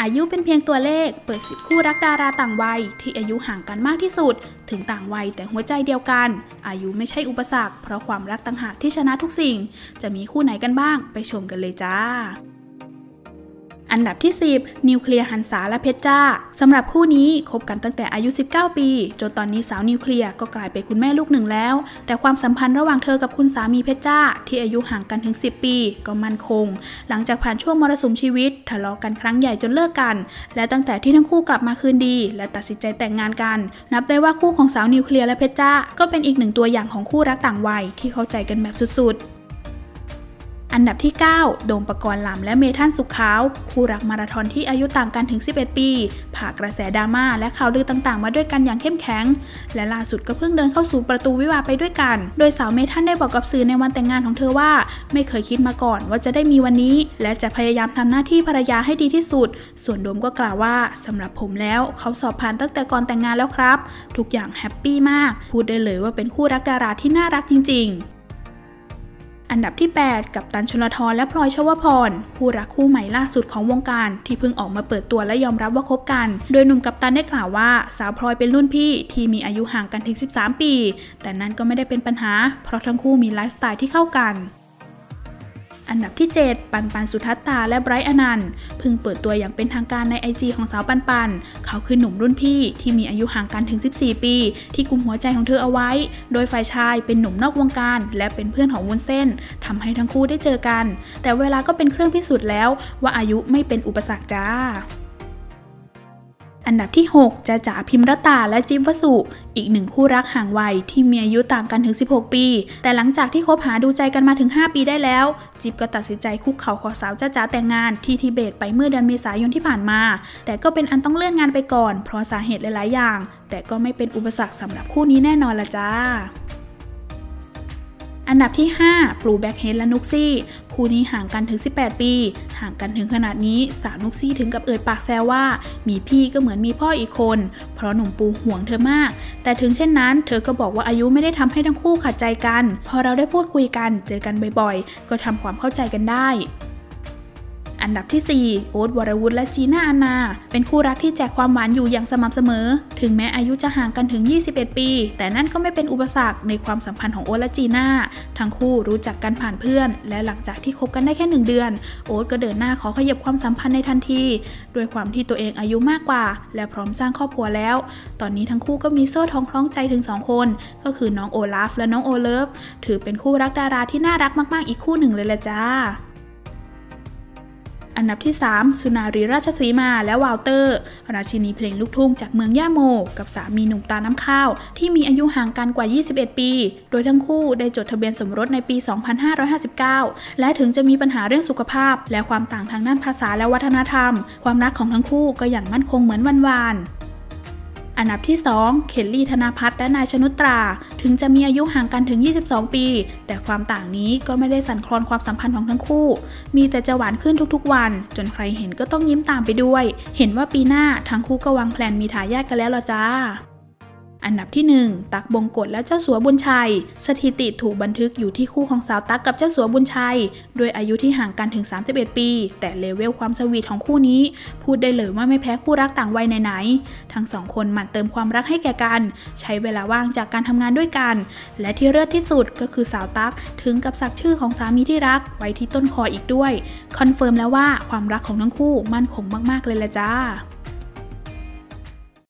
อายุเป็นเพียงตัวเลขเปิด10คู่รักดาราต่างวัยที่อายุห่างกันมากที่สุดถึงต่างวัยแต่หัวใจเดียวกันอายุไม่ใช่อุปสรรคเพราะความรักต่างหากที่ชนะทุกสิ่งจะมีคู่ไหนกันบ้างไปชมกันเลยจ้าอันดับที่10นิวเคลียร์หันษาและเพชรจ้าสำหรับคู่นี้คบกันตั้งแต่อายุ19ปีจนตอนนี้สาวนิวเคลียร์ก็กลายเป็นคุณแม่ลูกหนึ่งแล้วแต่ความสัมพันธ์ระหว่างเธอกับคุณสามีเพชรจ้าที่อายุห่างกันถึง10ปีก็มั่นคงหลังจากผ่านช่วงมรสุมชีวิตทะเลาะกันครั้งใหญ่จนเลิกกันและตั้งแต่ที่ทั้งคู่กลับมาคืนดีและตัดสินใจแต่งงานกันนับได้ว่าคู่ของสาวนิวเคลียร์และเพชรจ้าก็เป็นอีกหนึ่งตัวอย่างของคู่รักต่างวัยที่เข้าใจกันแบบสุดๆอันดับที่9โดมปกรณ์ลำและเมธั่นสุขขาวคู่รักมาราธอนที่อายุต่างกันถึง11ปีผ่ากระแสดราม่าและข่าวลือต่างๆมาด้วยกันอย่างเข้มแข็งและล่าสุดก็เพิ่งเดินเข้าสู่ประตูวิวาห์ไปด้วยกันโดยสาวเมธั่นได้บอกกับสื่อในวันแต่งงานของเธอว่าไม่เคยคิดมาก่อนว่าจะได้มีวันนี้และจะพยายามทำหน้าที่ภรรยาให้ดีที่สุดส่วนโดมก็กล่าวว่าสำหรับผมแล้วเขาสอบผ่านตั้งแต่ก่อนแต่งงานแล้วครับทุกอย่างแฮปปี้มากพูดได้เลยว่าเป็นคู่รักดาราที่น่ารักจริงๆอันดับที่8กัปตันชลธรและพลอยชวพรคู่รักคู่ใหม่ล่าสุดของวงการที่เพิ่งออกมาเปิดตัวและยอมรับว่าคบกันโดยหนุ่มกัปตันได้กล่าวว่าสาวพลอยเป็นรุ่นพี่ที่มีอายุห่างกันถึง13ปีแต่นั่นก็ไม่ได้เป็นปัญหาเพราะทั้งคู่มีไลฟ์สไตล์ที่เข้ากันอันดับที่7ปันปันสุทัศตาและไบรท์อนันต์เพิ่งเปิดตัวอย่างเป็นทางการใน IG ของสาวปันปันเขาคือหนุ่มรุ่นพี่ที่มีอายุห่างกันถึง14ปีที่กุมหัวใจของเธอเอาไว้โดยฝ่ายชายเป็นหนุ่มนอกวงการและเป็นเพื่อนของวุ้นเส้นทำให้ทั้งคู่ได้เจอกันแต่เวลาก็เป็นเครื่องพิสูจน์แล้วว่าอายุไม่เป็นอุปสรรคจ้าอันดับที่6จ๊ะจ๋าพิมรตาและจิ๊บวสุอีกหนึ่งคู่รักห่างวัยที่มีอายุต่างกันถึง16ปีแต่หลังจากที่คบหาดูใจกันมาถึง5ปีได้แล้วจิ๊บก็ตัดสินใจคุกเข่าขอสาวจ๊ะจ๋าแต่งงานที่ทิเบตไปเมื่อเดือนเมษายนที่ผ่านมาแต่ก็เป็นอันต้องเลื่อนงานไปก่อนเพราะสาเหตุหลายๆอย่างแต่ก็ไม่เป็นอุปสรรคสำหรับคู่นี้แน่นอนละจ้าอันดับที่5ปลูแบ็คเฮดและนุกซี่คู่นี้ห่างกันถึง18ปีห่างกันถึงขนาดนี้สาวนุกซี่ถึงกับเอ่ยปากแซวว่ามีพี่ก็เหมือนมีพ่ออีกคนเพราะหนุ่มปูห่วงเธอมากแต่ถึงเช่นนั้นเธอก็บอกว่าอายุไม่ได้ทำให้ทั้งคู่ขัดใจกันพอเราได้พูดคุยกันเจอกันบ่อยๆก็ทำความเข้าใจกันได้อันดับที่4โอ๊ตวรวุฒิและจีน่าอานาเป็นคู่รักที่แจกความหวานอยู่อย่างสม่ำเสมอถึงแม้อายุจะห่างกันถึง21ปีแต่นั่นก็ไม่เป็นอุปสรรคในความสัมพันธ์ของโอ๊ตและจีน่าทั้งคู่รู้จักกันผ่านเพื่อนและหลังจากที่คบกันได้แค่1เดือนโอ๊ตก็เดินหน้าขอขยับความสัมพันธ์ในทันทีด้วยความที่ตัวเองอายุมากกว่าและพร้อมสร้างครอบครัวแล้วตอนนี้ทั้งคู่ก็มีโซ่ทองคล้องใจถึง2คนก็คือน้องโอลาฟและน้องโอเลิฟถือเป็นคู่รักดาราที่น่ารักมากๆอีกคู่หนึ่งเลยละจ้าอันดับที่3สุนารีราชสีมาและวาลเตอร์ราชินีเพลงลูกทุ่งจากเมืองย่าโมกับสามีหนุ่มตาน้ำข้าวที่มีอายุห่างกันกว่า21ปีโดยทั้งคู่ได้จดทะเบียนสมรสในปี2559และถึงจะมีปัญหาเรื่องสุขภาพและความต่างทางด้านภาษาและวัฒนธรรมความรักของทั้งคู่ก็อย่างมั่นคงเหมือนวันวานอันดับที่2เคลลี่ธนาภัทรและนายชนุตราถึงจะมีอายุห่างกันถึง22ปีแต่ความต่างนี้ก็ไม่ได้สั่นคลอนความสัมพันธ์ของทั้งคู่มีแต่จะหวานขึ้นทุกๆวันจนใครเห็นก็ต้องยิ้มตามไปด้วยเห็นว่าปีหน้าทั้งคู่ก็วางแผนมีทายาทกันแล้วล่ะจ้าอันดับที่1ตั๊กบงกฎและเจ้าสัวบุญชัยสถิติถูกบันทึกอยู่ที่คู่ของสาวตั๊กกับเจ้าสัวบุญชัยโดยอายุที่ห่างกันถึง31ปีแต่เลเวลความสวีทของคู่นี้พูดได้เลยว่าไม่แพ้คู่รักต่างวัยไหนๆทั้ง2คนหมั่นเติมความรักให้แก่กันใช้เวลาว่างจากการทำงานด้วยกันและที่เลิศที่สุดก็คือสาวตั๊กถึงกับสักชื่อของสามีที่รักไว้ที่ต้นคออีกด้วยคอนเฟิร์มแล้วว่าความรักของทั้งคู่มั่นคงมากๆเลยละจ้า